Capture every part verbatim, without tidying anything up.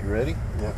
You ready? Yep.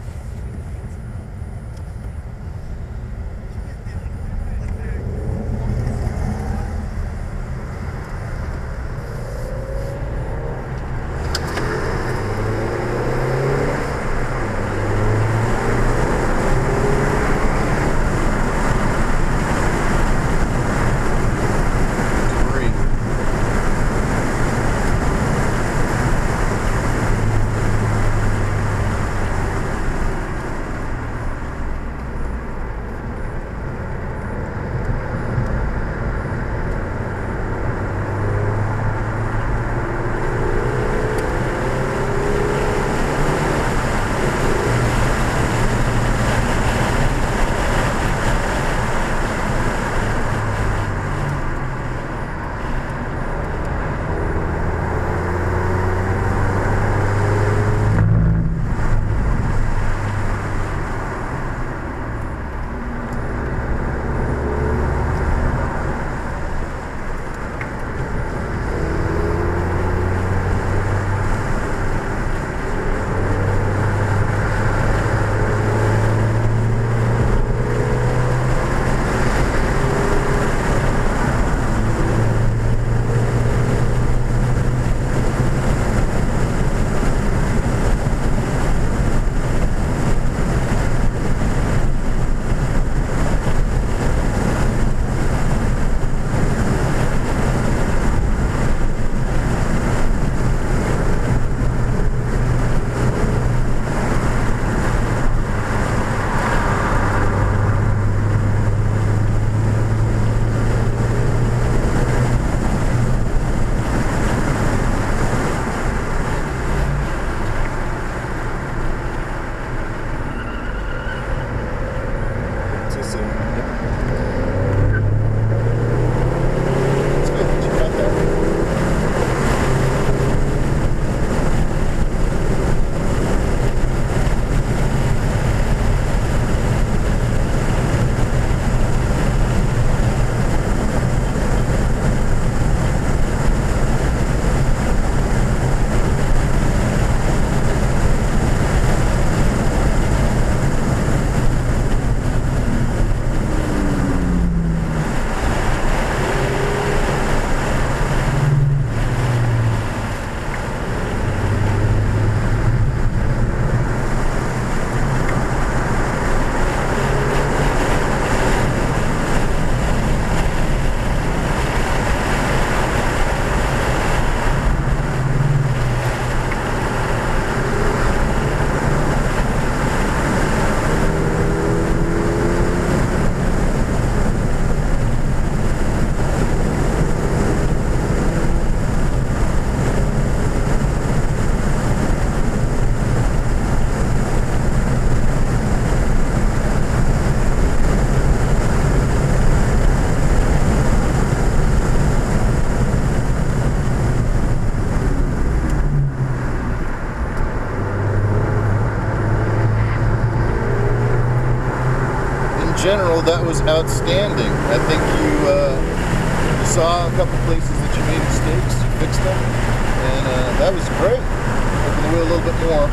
General, that was outstanding. I think you, uh, you saw a couple places that you made mistakes, you fixed them, and uh, that was great. Open the wheel a little bit more.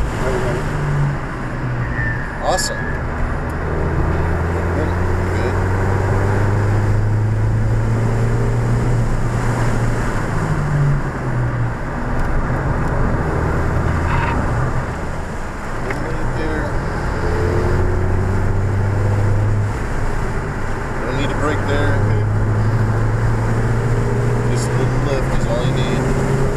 Awesome. Good. Good. Brake there. Just a little lift is all you need.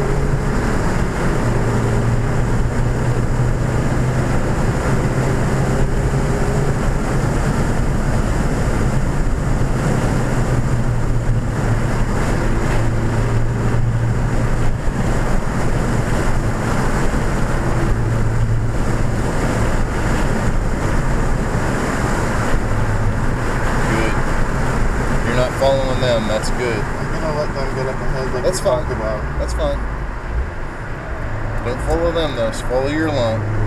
Following them, that's good. I'm gonna let them get up ahead like that's we fine. talked about. That's fine. Don't follow them though, just follow your line.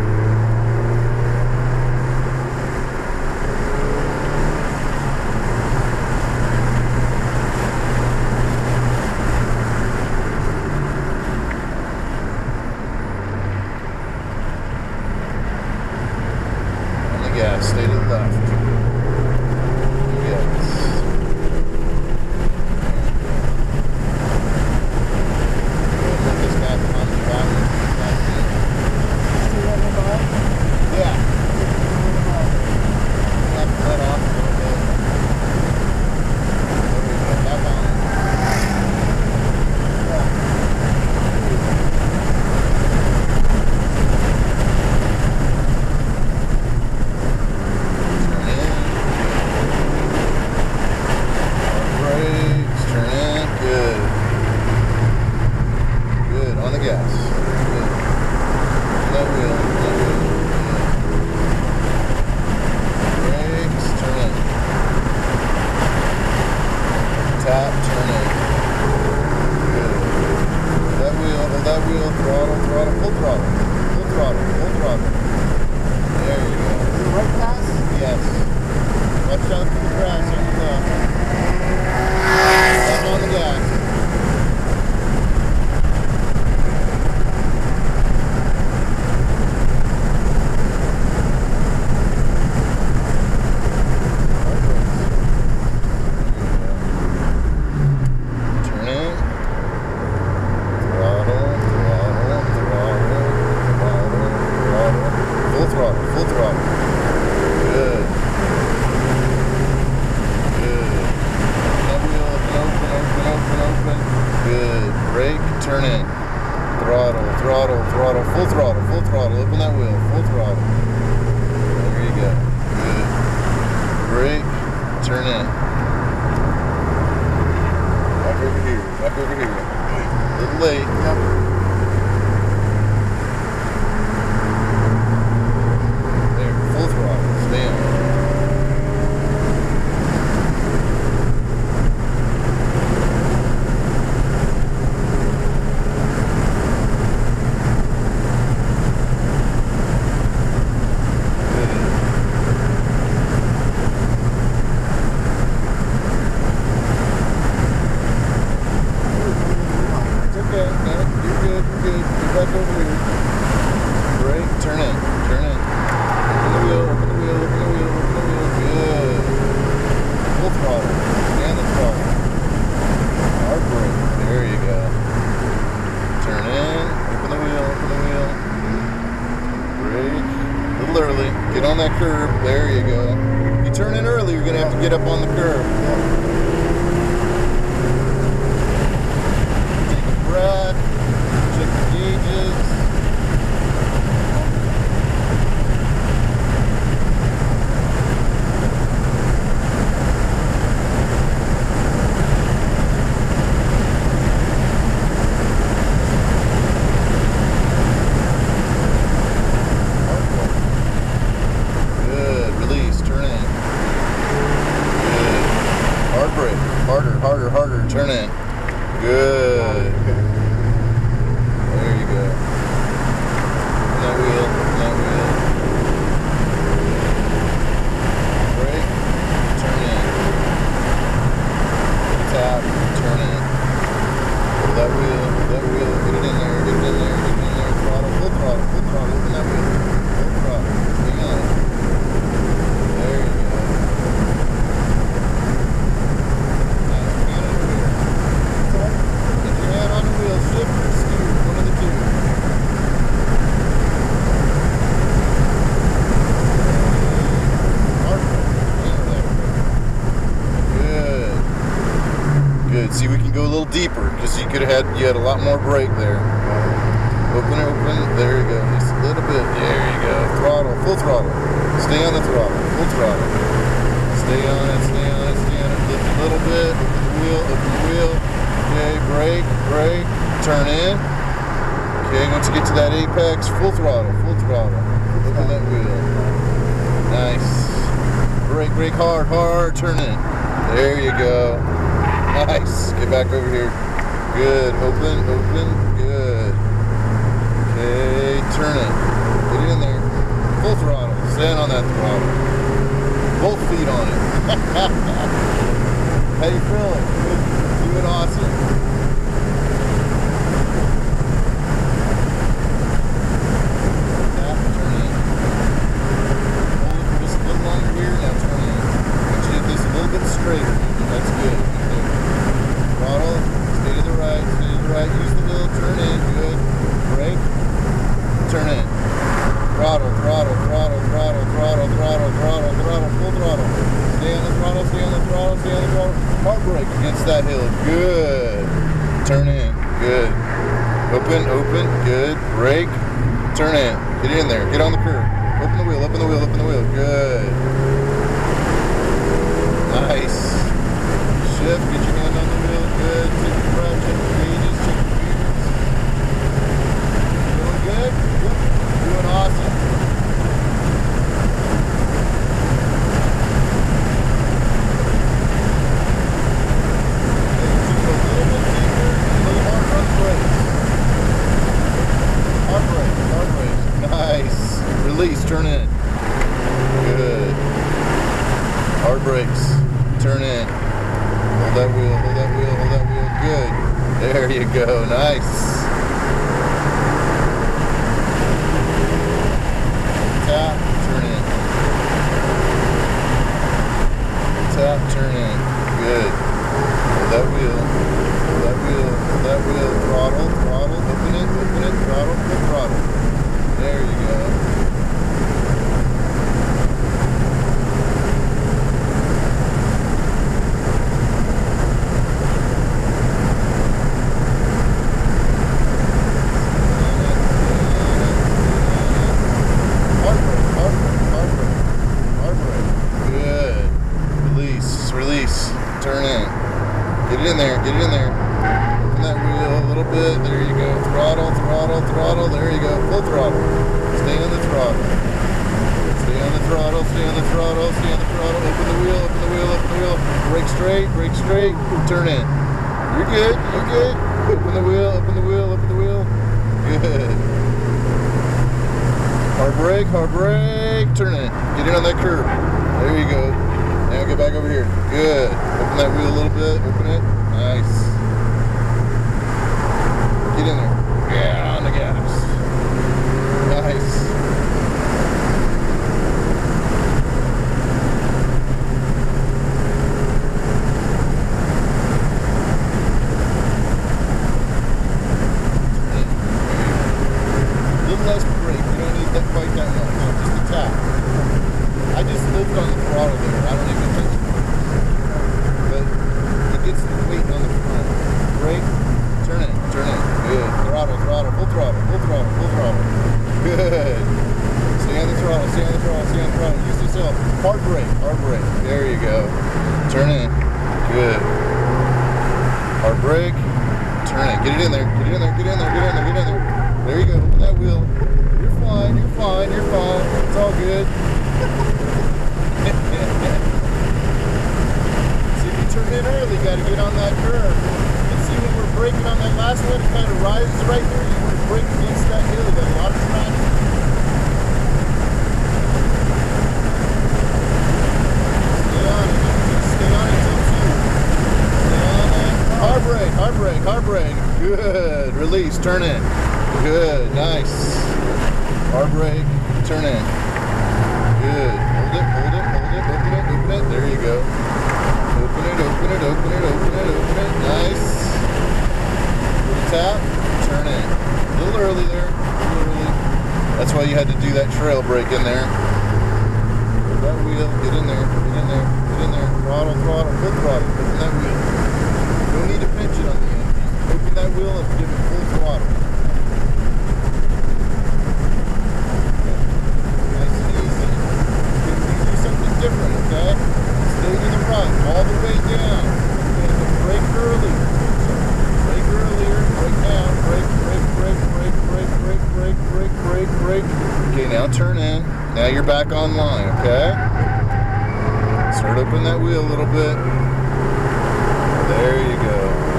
the gas. Stay to the left. Yes. Put this back on the back. Yeah. You have to let off a little bit. There we go. Back on. Tap, turn in. Good. That wheel, hold that wheel, throttle, throttle, full throttle. Full throttle, full throttle. There you go. Is it right pass? Yes. Watch out for the grass on the left. Step on the gas. Turn in. Throttle, throttle, throttle, full throttle, full throttle. Open that wheel, full throttle. There you go. Good. Brake, turn in. Back over here, back over here. A little late. Yep. There, full throttle. Stay on. Back over here. Brake, turn in, turn in. Open the wheel, open the wheel, open the wheel, open the wheel. Good. Full throttle. And the throttle. Hard brake. There you go. Turn in, open the wheel, open the wheel. Brake. A little early. Get on that curb. There you go. If you turn in early, you're going to have to get up on the curb. Take a breath. Check the gauges. Good. Release. Turn in. Good. Hard brake. Harder, harder, harder. Turn in. Good. There you go. Open that wheel, open that wheel. Brake, turn in. Tap, turn in. Hold that wheel, hold that wheel, get it in there, get it in there, get it in there. Throttle, full throttle, full throttle, open that wheel. Full throttle, hang on it. There you go. Nice, hand on the wheel. Get your hand on the wheel, shift or steer, one of the two. Good. Good. See, we can go a little deeper because you could have had you had a lot more brake there. Open it, open it. There you go. Just a little bit. There you go. Throttle, full throttle. Stay on the throttle, full throttle. Stay on it, stay on it, stay on it. Lift a little bit. Open the wheel, open the wheel. Okay, brake, brake. Turn in. Okay, once you get to that apex, full throttle, full throttle. Open that wheel. Nice. Brake, brake hard, hard. Turn in. There you go. Nice. Get back over here. Good. Open, open. Good. Okay, turn it. Get it in there. Full throttle. Stand on that throttle. Both feet on it. How you feeling? Doing awesome. Tap, turn in. Hold it for just throttle, throttle, throttle, throttle, throttle, throttle, throttle, throttle, full throttle. Stay on the throttle, stay on the throttle, stay on the throttle. Hard brake against that hill. Good. Turn in. Good. Open, open. Good. Brake. Turn in. Get in there. Get on the curb. Open the wheel, open the wheel, open the wheel. Good. Nice. Shift. Get your hand on the wheel. Good. Take your breath. Check the gauges. Check the gears. Doing good? Yep. Doing awesome. Release, turn in. Good. Hard brakes, turn in. Hold that wheel, hold that wheel, hold that wheel. Good. There you go. Nice. Tap, turn in. Tap, turn in. Good. Hold that wheel, hold that wheel, hold that wheel. Throttle, throttle, open it, open it, throttle, full throttle. There you go. Turn in. Get it in there. Get it in there. Open that wheel a little bit. There you go. Throttle, throttle, throttle. There you go. Full throttle. Stay on the throttle. Stay on the throttle. Stay on the throttle. Stay on the throttle. Open the wheel. Open the wheel. Open the wheel. Brake straight. Brake straight. Turn in. You're good. You're good. Open the wheel. Open the wheel. Open the wheel. Good. Hard brake. Hard brake. Turn in. Get in on that curb. There you go. Now get back over here. Good. Open that wheel a little bit. Open it. Nice. Get in there. Yeah, on the gas. Nice. A little less brake. You don't need that quite that much. Just a tap. I just lift on the throttle there. I don't even touch it. But it gets the weight on the front. Brake, turn it, turn it. Good. Throttle, throttle, full throttle, full throttle, full throttle. Good. Stay on the throttle, stay on the throttle, stay on the throttle. Use yourself. Hard brake, hard brake. There you go. Turn in. Good. Hard brake. Turn it. Get it in there. Get it in there. Get in there. Get in there. Get in there. There you go. Open that wheel. You're fine. You're fine. You're fine. It's all good. See, if you turn in early, you got to get on that curve. And see, when we're braking on that last one, it kind of rises right there. You want to brake against that hill. You got a lot of traction. Stay on it. Just stay on it until two. Stay on it. Hard brake, hard brake, hard brake. Good. Release. Turn in. Good. Nice. Hard brake. Turn in. Good. Hold it, hold it, hold it, open it, open it. There you go. Open it, open it, open it, open it, open it. Nice. Little tap, turn in. A little early there, a little early. That's why you had to do that trail brake in there. Hold that wheel, get in there, get in there, get in there. Throttle, throttle, full throttle. Open that wheel. No need to pinch it on the end. Just open that wheel and give it full throttle. Different, okay? Stay to the right, all the way down. You're going to brake early. So brake earlier, brake down, brake, brake, brake, brake, brake, brake, brake, brake, brake, brake. Okay, now turn in. Now you're back online, okay? Start opening that wheel a little bit. There you go.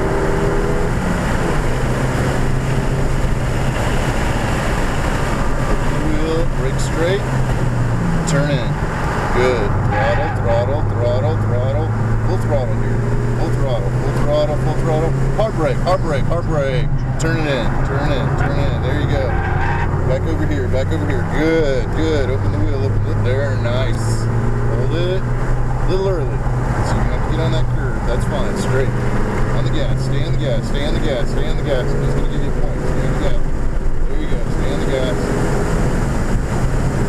Open the wheel, brake straight, turn in. Good. Throttle, throttle, throttle, throttle. Full throttle here. Full throttle, full throttle, full throttle. Hard brake, hard brake, hard brake. Turn it in, turn it in, turn it in. There you go. Back over here, back over here. Good, good. Open the wheel, open it. There, nice. Hold it. A little early. So you have to get on that curve. That's fine. Straight. On the gas. Stay on the gas. Stay on the gas. Stay on the gas. I'm just going to give you a point. Stay on the gas. There you go. Stay on the gas.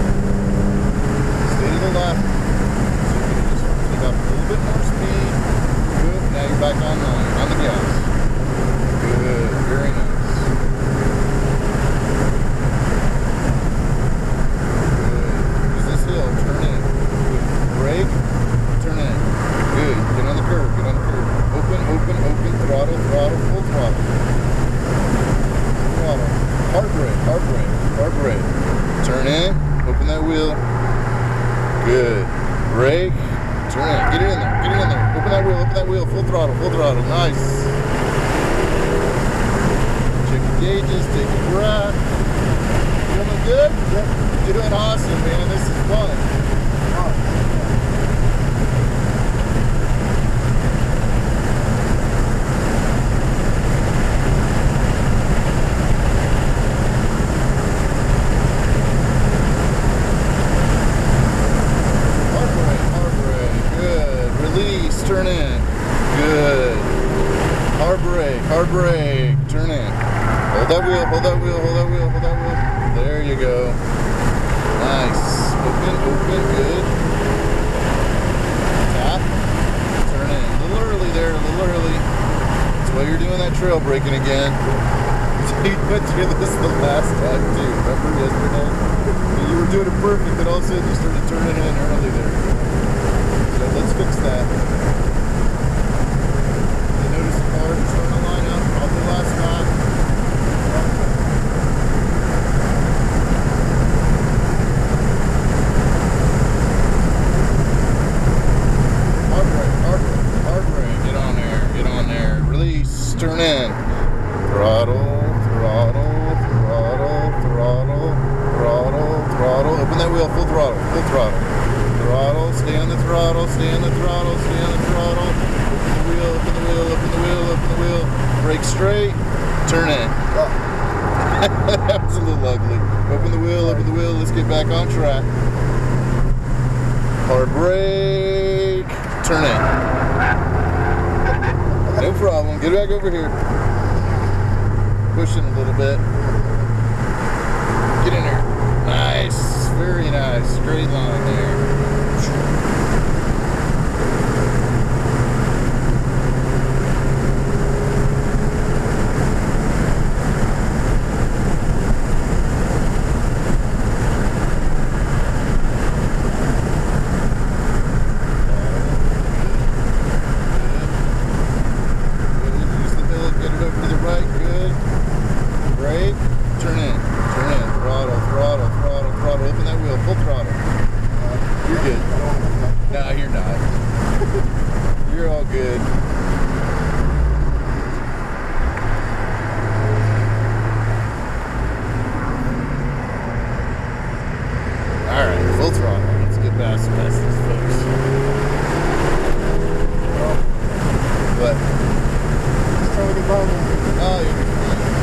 Good. Brake. Turn it. Get it in there. Get it in there. Open that wheel. Open that wheel. Full throttle. Full throttle. Nice. Check the gauges. Take a breath. Feeling good? Yep. You're doing awesome, man. This is fun. Turn in. Good. Hard brake. Hard brake. Turn in. Hold that wheel. Hold that wheel. Hold that wheel. Hold that wheel. There you go. Nice. Open. Open. Good. Tap. Turn in. A little early there. A little early. That's why you're doing that trail braking again. You went through this the last time too. Remember yesterday? You were doing it perfect, but all of a sudden you started turning in early there. So let's fix that. You notice the car is starting to line up, probably last time. Hard brake, hard brake, hard brake. Get on there, get on there. Release, turn in. Throttle, throttle, throttle, throttle, throttle, throttle. Open that wheel, full throttle, full throttle. Throttle, stay on the throttle, stay on the throttle, stay on the throttle. Open the wheel, open the wheel, open the wheel, open the wheel. Brake straight, turn in. Oh. That was a little ugly. Open the wheel, open the wheel, let's get back on track. Hard brake, turn in. No problem, get back over here. Pushing a little bit. Get in there. Nice, very nice. Straight line there. Use the middle, get it over to the right, good. Brake, turn in, turn in, throttle, throttle, throttle, throttle, open that wheel, full throttle. You're good. No, you're not. You're all good. Alright, full throttle. Let's get past, past these folks. What? Just trying to get by there. Oh, you're good.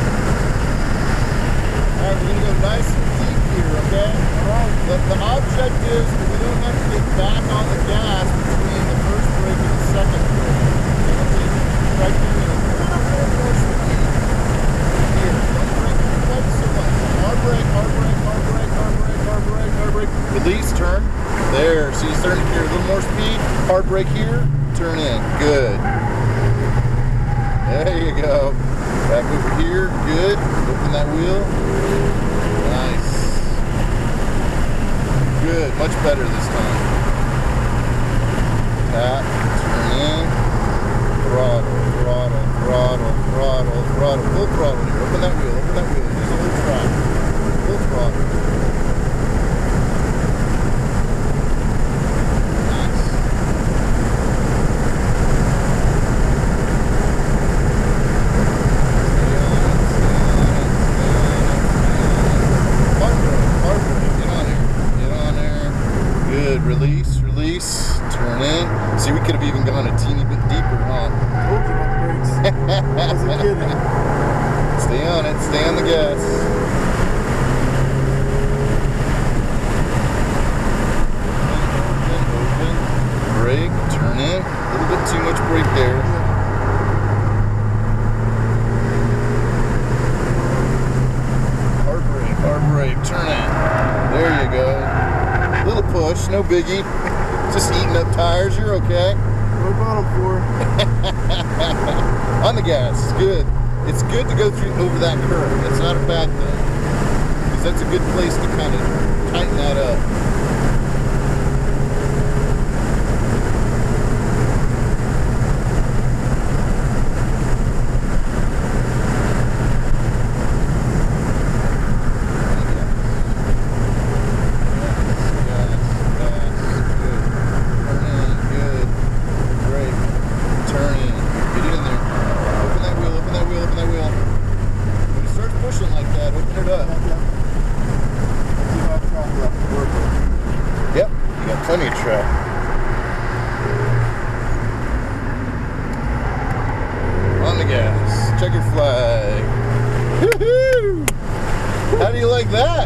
Alright, we're going to go nice and deep here, okay? Alright. The, the object is that we don't have to get back on the gas between the first brake and the second brake. Okay? Try giving it a little bit more speed. Here, don't brake quite so much. Hard brake, hard brake, hard brake, hard brake, hard brake, hard brake. Release, turn. There, see, it's starting to carry a little more speed. Hard brake here, turn in. Good. There you go. Back over here, good. Open that wheel. Nice. Good, much better this time. Tap, turn in. Throttle, throttle, throttle, throttle, throttle. Full throttle here. Open that wheel, open that wheel. Use the whole track. Full throttle. Release, release, turn in. See, we could have even gone a teeny bit deeper, huh? Told you about brakes. I wasn't kidding. Stay on it, stay on the gas. Open, open, brake, turn in. A little bit too much brake there. Hard brake, hard brake, turn in. There you go. Little push, no biggie. Just eating up tires, you're okay. What about them for? On the gas, good. It's good to go through over that curve. That's not a bad thing. Because that's a good place to kind of tighten that up. Gas, gas, gas. got plenty of track. On the gas. Checker flag. Woohoo! How do you like that?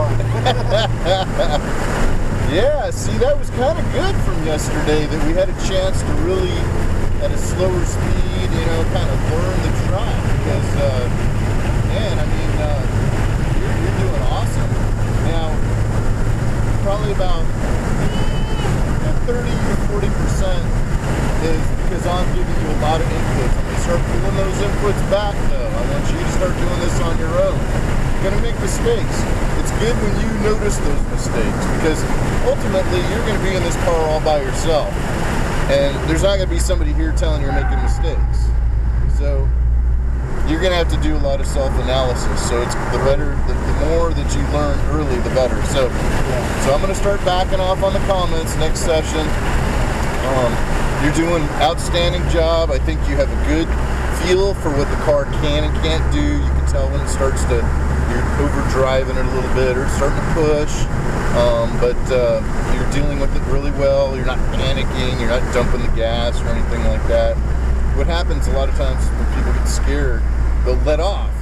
Yeah, see, that was kind of good from yesterday that we had a chance to really, at a slower speed, you know, kind of learn the track. Because, uh, man, I mean, uh, you're, you're doing awesome. Now, probably about thirty to forty percent is because I'm giving you a lot of inputs. I'm going to start pulling those inputs back, though. I want you to start doing this on your own. You're going to make mistakes. It's good when you notice those mistakes because ultimately you're going to be in this car all by yourself. And there's not going to be somebody here telling you you're making mistakes. So you're going to have to do a lot of self-analysis. So it's the better, the, the more that you learn early, the better. So, so I'm going to start backing off on the comments next session. Um, you're doing an outstanding job. I think you have a good feel for what the car can and can't do. You can tell when it starts to, you're overdriving it a little bit or it's starting to push. Um, but uh, you're dealing with it really well. You're not panicking. You're not dumping the gas or anything like that. What happens a lot of times is when people get scared, they'll let off.